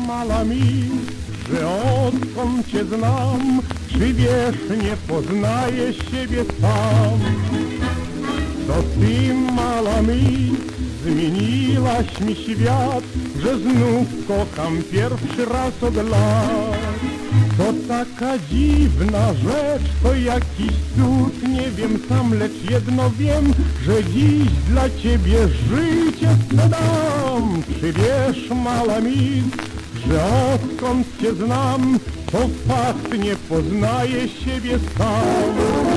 mala mi, że odkąd cię znam, czy wiesz, nie poznaję siebie sam. To ty, mala mi, zmieniłaś mi świat, że znów kocham pierwszy raz od lat. To taka dziwna rzecz, to jakiś cud, nie wiem sam, lecz jedno wiem, że dziś dla ciebie życie sprzedam. Czy wiesz, mala mi, że odkąd cię znam, to fakt, nie poznaję siebie sam.